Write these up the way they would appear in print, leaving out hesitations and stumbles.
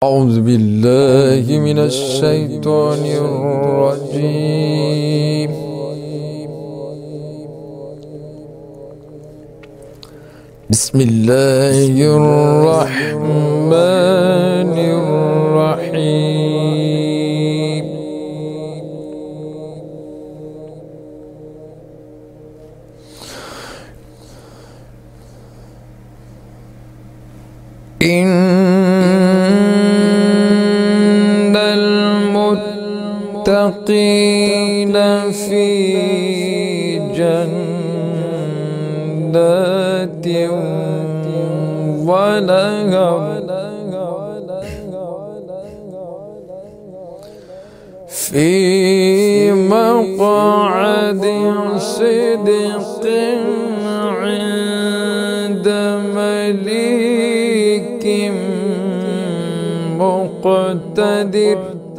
أعوذ بالله من الشيطان الرجيم. بسم الله الرحمن الرحيم. إن المتقين في جنات ونهر في مقعد صدق عند مليك مقتدر.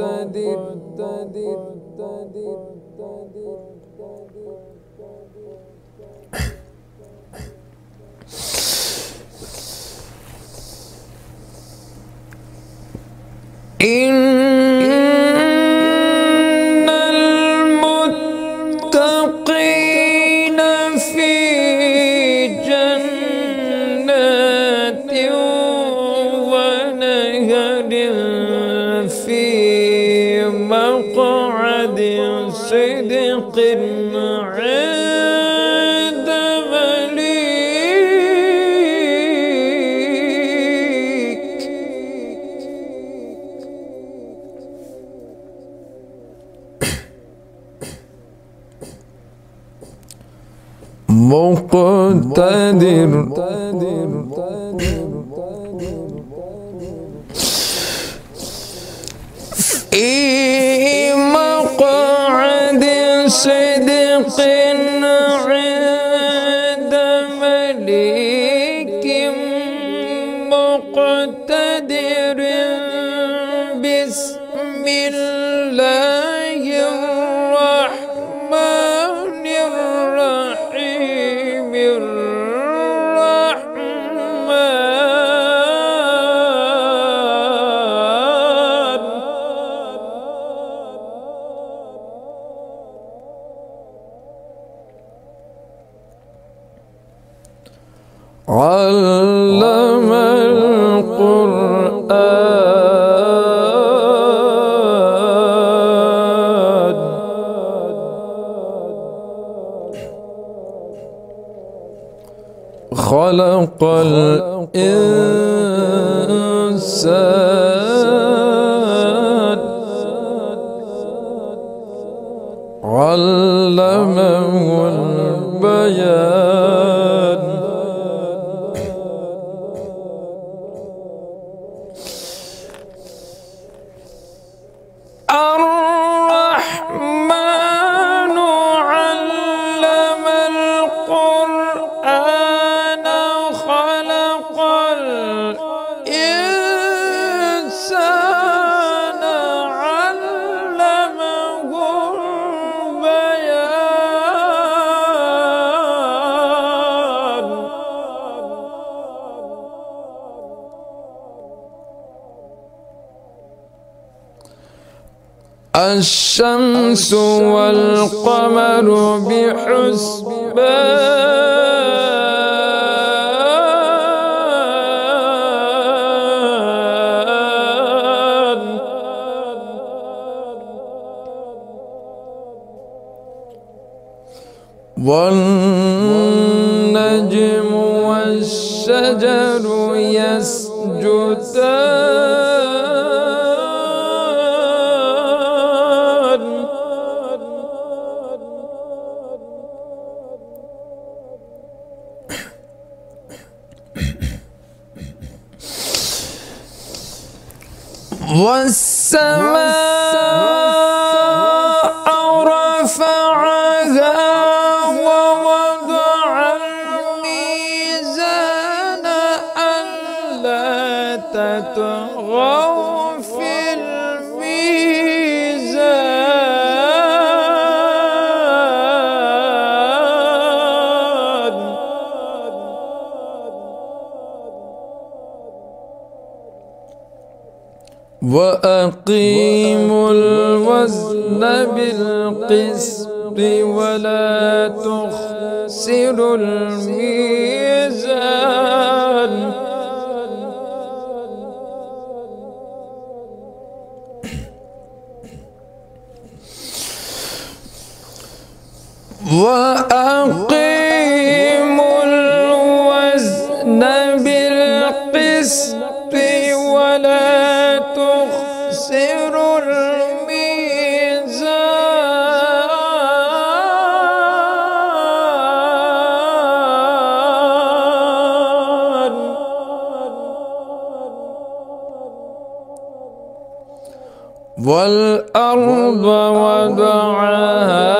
إن المتقين في جنات ونهر في مقعد صدق عند مليك مقتدر. في مقعد صدق عند مليك مقتدر. بسم الله الرحمن الرحيم. علم القرآن خلق الإنسان علمه البيان. الرحمن علم القرآن خلق الإنسان علمه البيان. الشمس والقمر بحسبان. والنجم والشجر يسجدان. والسماء رفعها ووضع الميزان ألا تطغوا في الميزان. وأقيموا الوزن بالقسط ولا تخسروا الميزان وأقيموا الوزن بالقسط ولا تخسروا الميزان والأرض وضعها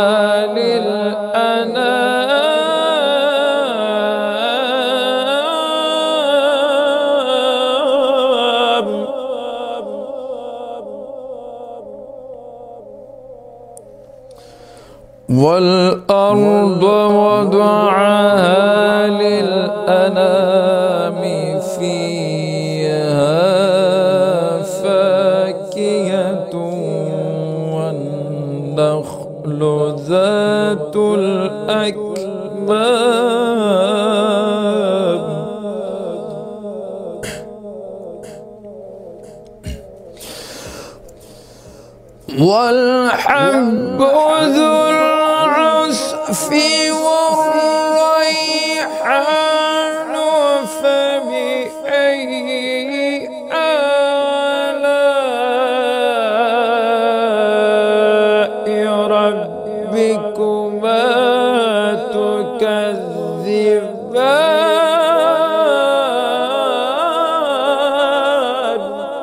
والأرض وضعها للأنام فيها فاكهة والنخل ذات الأكمام والحب ذو العصف والريحان فبأي آلاء ربكما تكذبان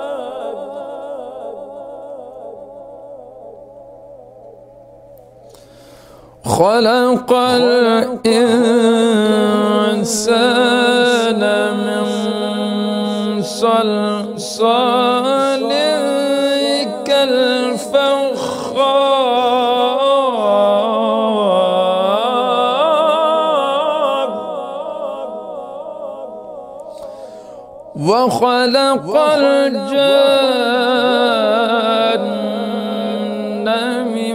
خلق الإنسان من صلصال كالفخار وخلق الجن من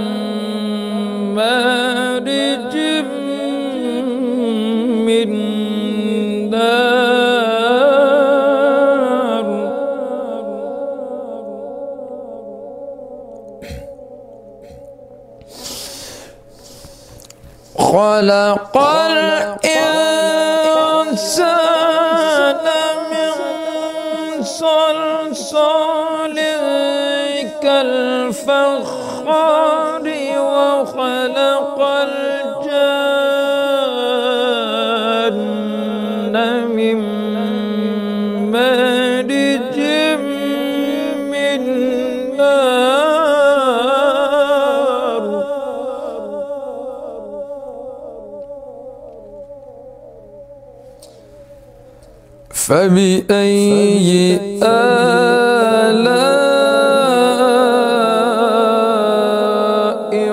مارج من نار خلق الإنسان من صلصال كالفخار وخلق الجن من مارج من نار فبأي آلاء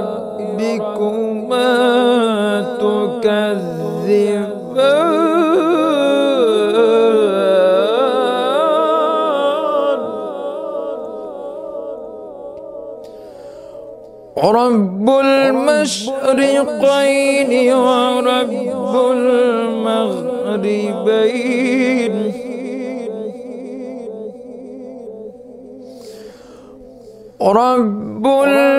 ربكما تكذبان رب المشرقين ورب المغربين رب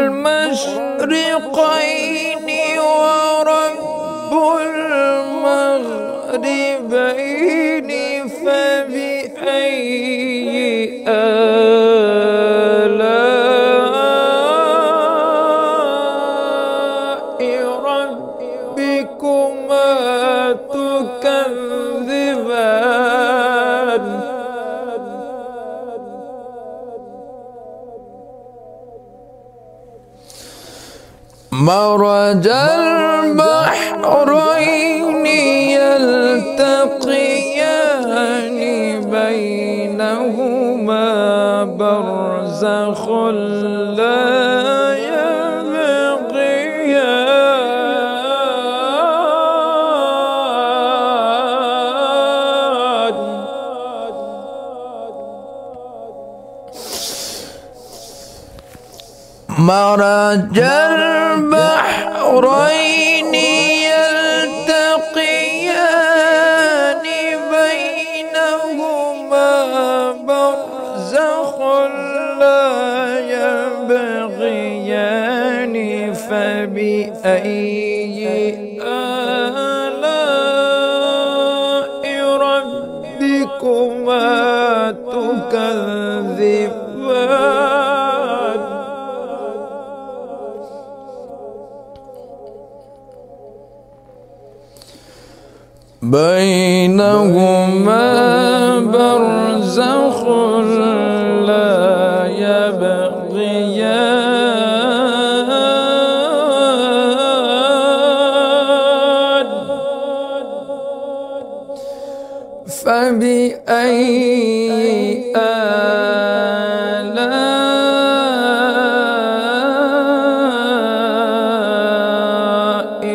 المشرقين ورب المغربين فبأي آلاء ربكما تكذبان مرج البحرين يلتقيان بينهما برزخ لا يبغيان مرج البحرين يلتقيان بينهما برزخ لا يبغيان فبأي آلاء ربكما تكذبان بينهما برزخ لا يبغيان فبأي آلاء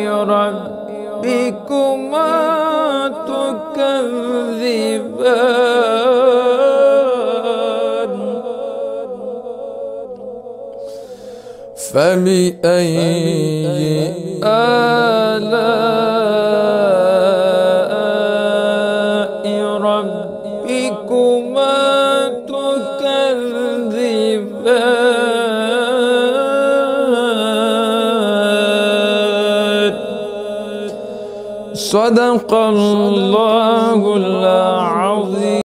ربكما تكذبان فبأي آلاء ربكما تكذبان صدق الله العظيم.